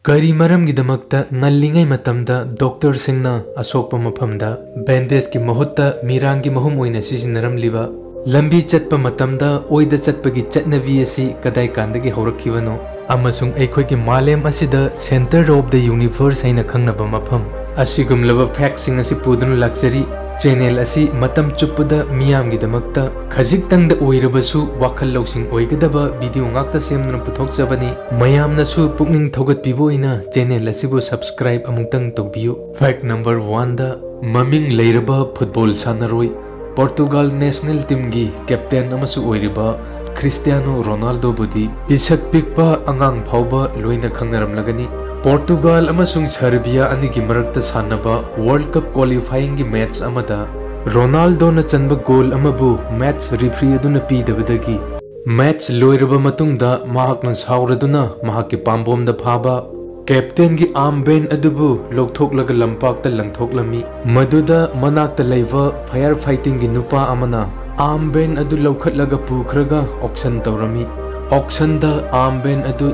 Kari maramgidamagta ngallingai matamda doctor singna asokpa maphamda bandage ki mahutta mirangi mahum oina sijinaramliba lambi chatpa matamda oida chatpagi chatnavi asi kadai kandagi horakhibano amasung aikhoigi malem asida center of the universe haina khangnaba mapham asigumlaba facts sing asi pudun luxury channel asi matam chuppuda miyamgidamakta khajik-tangda oirabasu wakhal loksing oigadaba video ngakta semna puthokjabani mayamna su pukning thogatpibo ina channel asibu subscribe amungtang tawbiyo. Fact number 1 da maming leiraba football sanaroi Portugal national team gi captain amasu oiriba Cristiano Ronaldo budi pisak pikpa angang phauba loina khangnaramlagani. Portugal amasung Serbia anigi marakta sanaba World Cup qualifying gi match amada Ronaldo na chanba goal amabu match referee aduna pidabadagi match loiraba matungda mahakna sauraduna mahaki pambomda phaba captain gi armband adubu lokthok laga lampakta langthoklami maduda manakta leiva fire fighting gi nupa amana armband adu lokhatlaga pukhraga auction tawrami auction da armband adu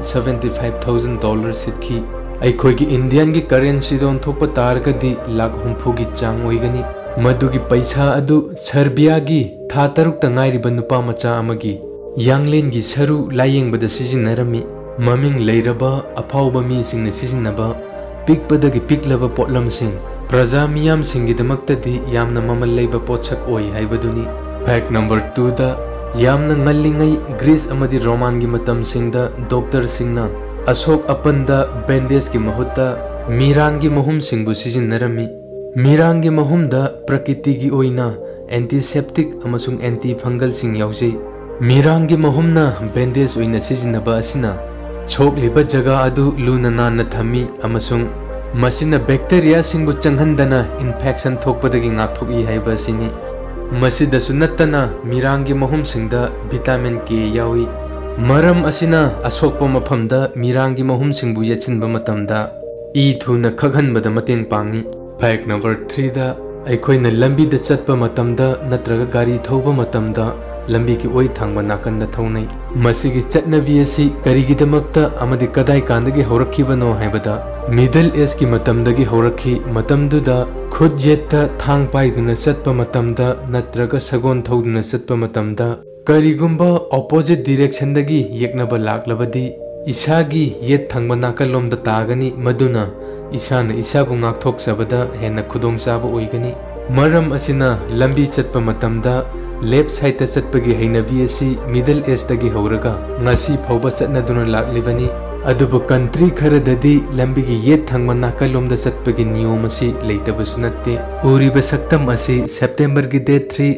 $75,000 sitki aikhoigi Indian gi currency don thokpa targadi lakh 60 gi chang oigani madugi paisa adu Serbia gi tha taruk ta ngairiba nupa macha amagi yanglen gi saru layengbada sijinarami maming leiraba aphauba mi singna sijinaba pikpadagi piklaba potlam sing praja miyam singi damaktadi yamna mamal leiba potsak oi haibaduni. Fact number 2 da yamna ngallingai Greece amadi Roman gi matam singda doctor singna Asok apanda bandage ki mahutta mirangi mahum singbu sijinarami mirangi mahum da prakriti gi oina antiseptic amasung anti fungal sing yaujai mirangi mahum na bandage oina sijinaba asina chokliba jaga adu luna na thami amasung masina bacteria singbu changhandana infection thokpadagi ngakthokI haiba sini masida sunattana mirangi mahum singda vitamin K yawi maram asina asokpa maphamda mirangi mahum singbu yachinba matamda I thuna khaghanbada mateng pangi. Fact number 3 da aikhoina lambi da chatpa matamda natraga gari thauba matamda lambi ki oi thangba nakanda thaunai masigi chatnabi asi karigidamakta amadi kadai kandagi horakhibano haibada middle age ki matamdagi horakhi matamduda khud jetta thang paiduna chatpa matamda natraga sagon thauduna chatpa matamda karigumba opposite direction dagi yeknaba laklabadi isagi yet thangba nakalomda tagani maduna isana isabu ngakthok sabada hena khudong saba oigani maram asina lambi chatpa matamda left side ta chatpagi hainabi asi middle age dagi horaga ngasi phauba chatnaduna laklibani adubu country kharadadi lambigi yet thangma nakalomda chatpagi niyom asi leitabasu natte uriba saktam asi September gi date 3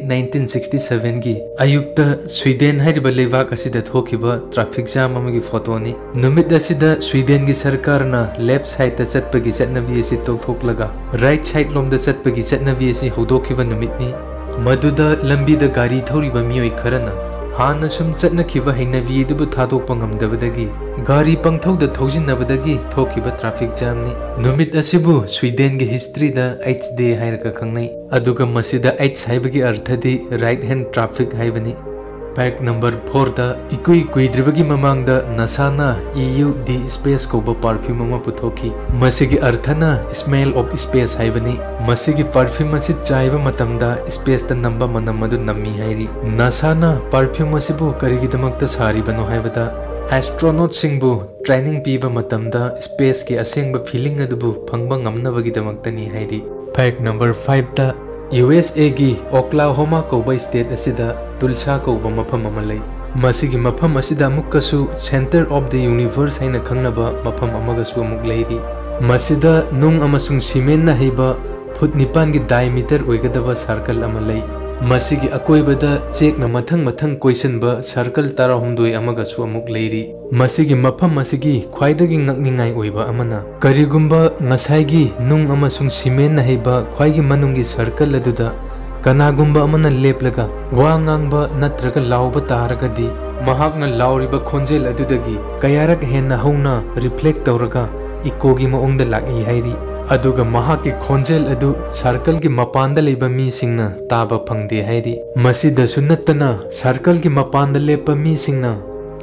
1967 gi ayukta Sweden hariba lewak asida thokiba traffic jam amagi photo ni numit asida Sweden gi sarkar na left side ta chatpagi chatnabi asi tokhoklaga right side lomda chatpagi chatnabi asi hodokhiba numit ni maduda lambi da gari thoriba miyoi kharana hana sum chatnakhiba hainabi dubu thadokpa ngamdabadagi gari pangthauda thojinabadagi thokiba traffic jam ni numit asibu Sweden gi history da 8th day hairaka khangnai aduga masida 8th haibagi arthadi right hand traffic haibani. Fact number 4 da ikui kuidribagi mamangda nasana EU the space ko ba perfume ma puthoki masigi arthana smell of space haibani masigi perfume asi chaiba matamda space ta namba manam adu nammi hairi nasana perfume asibu karigi damakta sari bano haibada astronaut singbu training piba matamda space ki asengba feeling adubu phangba ngamnabagi damaktani hairi. Fact number 5 da USA gi Oklahoma koba state asida Tulsa koba mafam amalai masigi mafam asida mukkasu center of the universe haina khangnaba mafam amagasu amuk leiri masida nung amasung cement na heiba foot 9 gi diameter oigadaba circle amalai masigi akoibada check na mathang question ba circle tara humdoi amagasu amuk leiri masigi mafam masigi khwaidagi ngakningai oiba amana karigumba ngasaigi nung amasung cement na heiba khwaigi manungi circle aduda kanagumba amana leplaga wangangba natraga lauba taragadi mahakna lauriba khonjel adudagi kayarak henna hongna reflect tawraga ikogi maongda lagi hairi aduga mahaki khonjel adu circle gi mapanda leiba mi singna taba phangde hairi masida sunattana circle gi mapanda lepa mi singna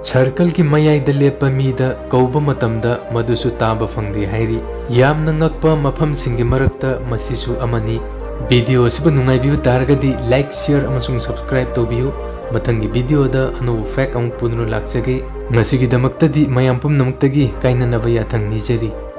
circle की मयाइदा लेप मीदा कौब मतमदा मदुसु ताबा फंगदे हाइरी यामना ngakpa mafam singi marakta masisu amani video सिब नुंगाइबिबु तारगदि लाइक शेयर अमसुंग सब्सक्राइब तोबियु मथंगी वीडियो दा अनु फैक्ट अमु पुनरु लाक्चगे ngasigi damakta di mayam pumnamuktagi kainanaba yathang nijeri।